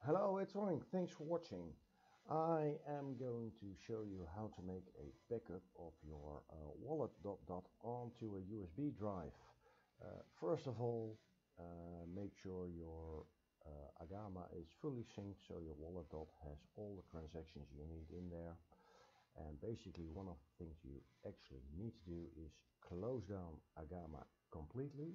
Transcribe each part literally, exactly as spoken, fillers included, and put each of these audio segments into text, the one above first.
Hello, it's Ronnie. Thanks for watching. I am going to show you how to make a backup of your uh, wallet dot dat onto a U S B drive. Uh, first of all, uh, make sure your uh, Agama is fully synced so your wallet dot has all the transactions you need in there. And basically one of the things you actually need to do is close down Agama completely.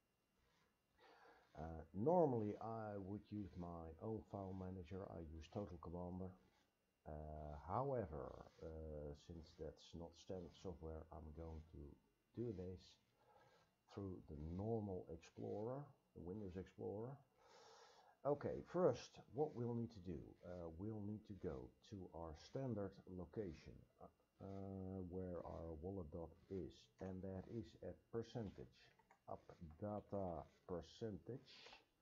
Uh, normally I would use my own file manager. I use Total Commander. Uh, however, uh, since that's not standard software, I'm going to do this through the normal Explorer, the Windows Explorer. Okay, first what we'll need to do, uh, we'll need to go to our standard location uh, uh, where our wallet dot is, and that is at percentage up data percentage.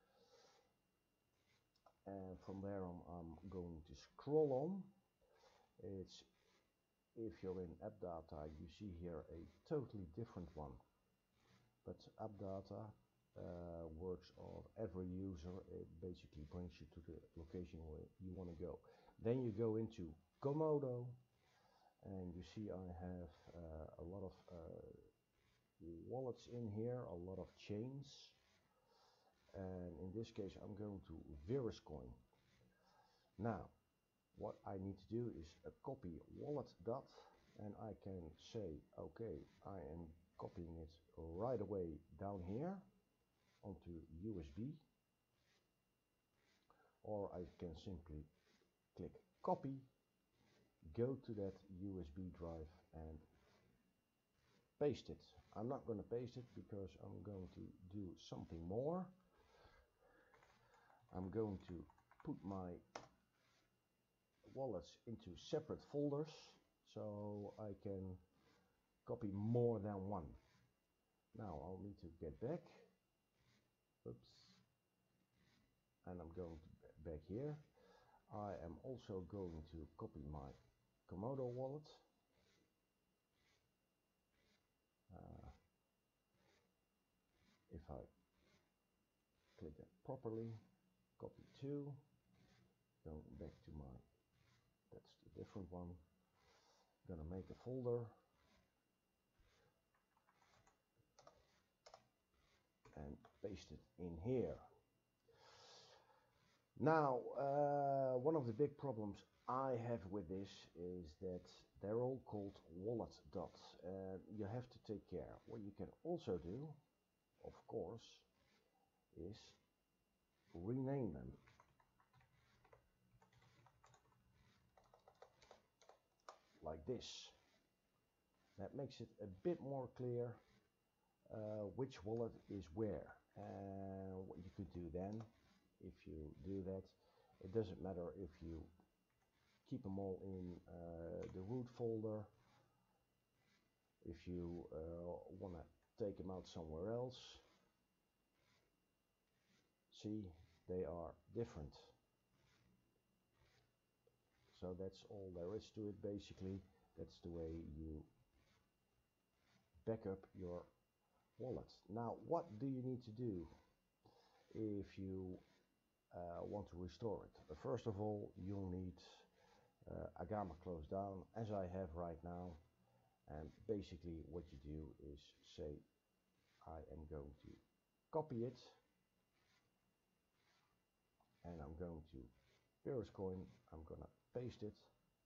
And from there on I'm going to scroll on. It's If you're in app data, you see here a totally different one, but app data uh, works on every user. It basically brings you to the location where you want to go. Then you go into Komodo, and you see I have uh, a lot of uh, wallets in here, a lot of chains, and in this case I'm going to Viruscoin. Now what I need to do is a copy wallet dot, and I can say, okay, I am copying it right away down here onto U S B, or I can simply click copy, go to that U S B drive and paste it. I'm not going to paste it because I'm going to do something more. I'm going to put my wallets into separate folders so I can copy more than one. Now I'll need to get back. Oops. And I'm going to back here. I am also going to copy my Komodo wallet. Uh, if I click that properly, copy two, go back to my, that's the different one. Gonna make a folder and paste it in here. Now, uh, one of the big problems I have with this is that they're all called wallet dots, and you have to take care. What you can also do, of course, is rename them. Like this. That makes it a bit more clear uh, which wallet is where. And what you could do then, if you do that, it doesn't matter if you keep them all in uh, the root folder. If you uh, want to take them out somewhere else, see, they are different. So that's all there is to it basically. That's the way you back up your wallet. Now what do you need to do if you uh, want to restore it? First of all, you'll need uh, Agama closed down, as I have right now, and basically what you do is say I am going to copy it, and I'm going to Viruscoin, I'm gonna paste it,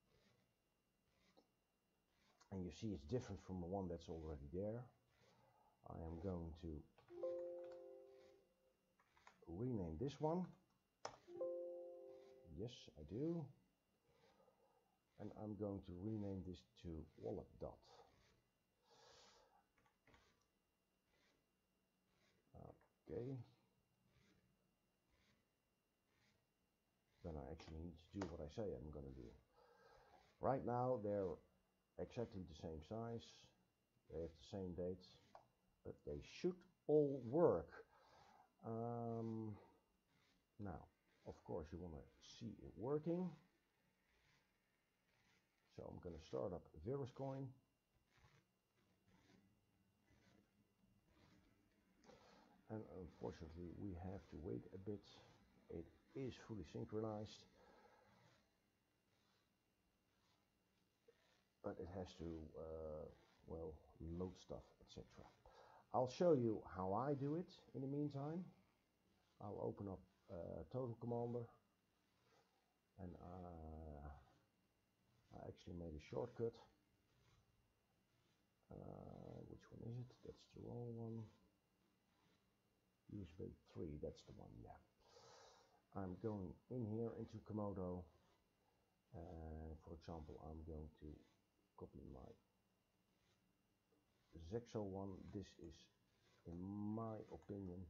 and you see it's different from the one that's already there. I am going to rename this one. Yes, I do. And I'm going to rename this to wallet dot. Okay. Then I actually need to do what I say I'm going to do. Right now they're exactly the same size, they have the same date, but they should all work. Um, now, of course, you want to see it working. So I'm going to start up Viruscoin. And unfortunately, we have to wait a bit. It is fully synchronized, but it has to, uh, well, load stuff, et cetera. I'll show you how I do it in the meantime. I'll open up uh, Total Commander, and uh, I actually made a shortcut. Uh, which one is it? That's the wrong one. U S B three, that's the one, yeah. I'm going in here into Komodo, and for example, I'm going to copy my Zexo one. This is, in my opinion,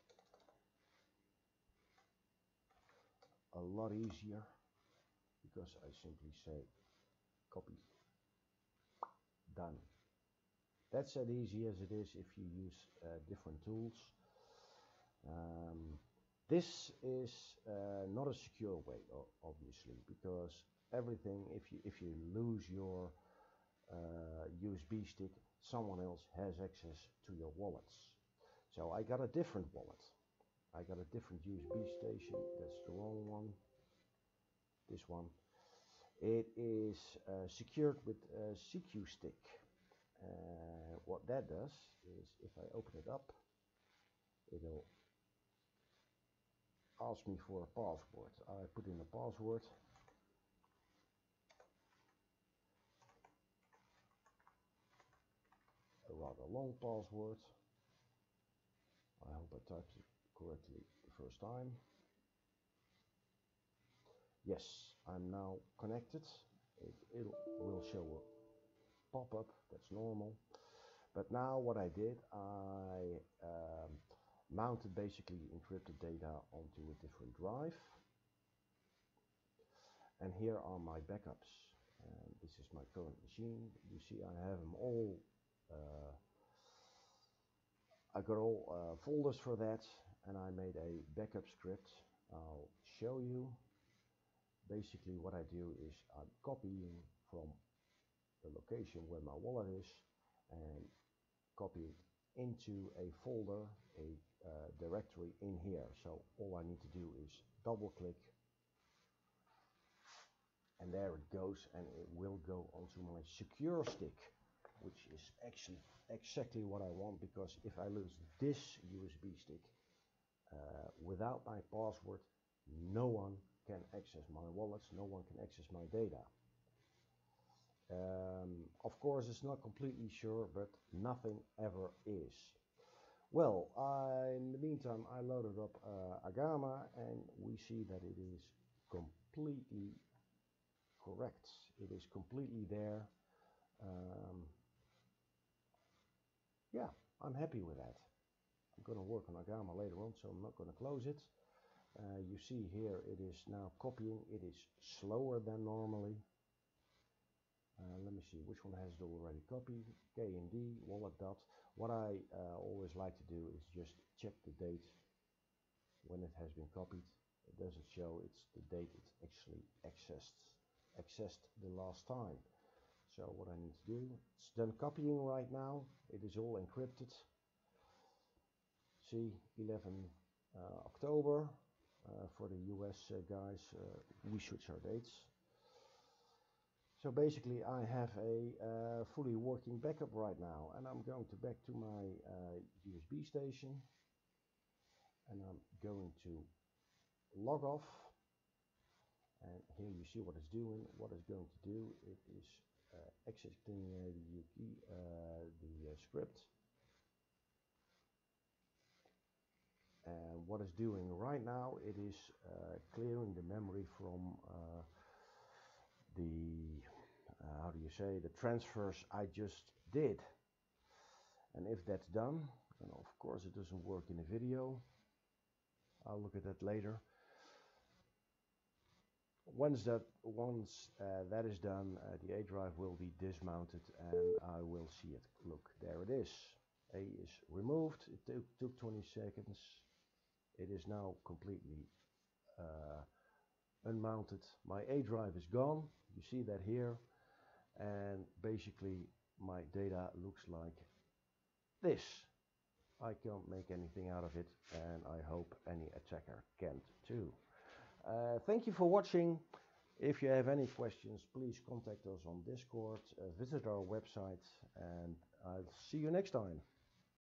a lot easier because I simply say copy, done. That's as easy as it is if you use uh, different tools. Um, this is uh, not a secure way, obviously, because everything, if you if you lose your uh, U S B stick, someone else has access to your wallets. So I got a different wallet. I got a different U S B station. That's the wrong one. This one. It is uh, secured with a C Q stick. Uh, what that does is, if I open it up, it'll ask me for a password. I put in a password. A rather long password. I hope I typed it correctly the first time. Yes, I'm now connected. It, it will show a pop-up, that's normal. But now what I did, I um, mounted basically encrypted data onto a different drive. And here are my backups. And this is my current machine. You see I have them all, uh, I got all uh, folders for that, and I made a backup script. I'll show you. Basically what I do is I'm copying from the location where my wallet is and copy it into a folder, a uh, directory in here. So all I need to do is double click, and there it goes, and it will go onto my secure stick, which is actually exactly what I want, because if I lose this U S B stick uh, without my password, no one can access my wallets, no one can access my data. Um, of course, it's not completely sure, but nothing ever is. Well, I, in the meantime, I loaded up uh, Agama, and we see that it is completely correct. It is completely there. Um, yeah, I'm happy with that. I'm going to work on Agama later on, so I'm not going to close it. Uh, you see here it is now copying. It is slower than normally. Uh, let me see which one has it already copied. K and D, wallet dot. What I uh, always like to do is just check the date when it has been copied. It doesn't show it's the date it's actually accessed accessed the last time. So what I need to do, it's done copying right now. It is all encrypted. See, eleven uh, October uh, for the U S uh, guys. Uh, we switch our dates. So basically I have a uh, fully working backup right now, and I'm going to back to my uh, U S B station, and I'm going to log off, and here you see what it's doing. What it's going to do, it is uh, exiting uh, the, uh, the uh, script, and what it's doing right now, it is uh, clearing the memory from uh, the uh, how do you say, the transfers I just did. And if that's done, and of course it doesn't work in the video, I'll look at that later. Once that once uh, that is done, uh, the A drive will be dismounted, and I will see it. Look, there it is. A is removed. It took, took twenty seconds. It is now completely uh, unmounted. My A drive is gone. You see that here, and basically my data looks like this. I can't make anything out of it, and I hope any attacker can't too. Uh, thank you for watching. If you have any questions, please contact us on Discord, uh, visit our website, and I'll see you next time.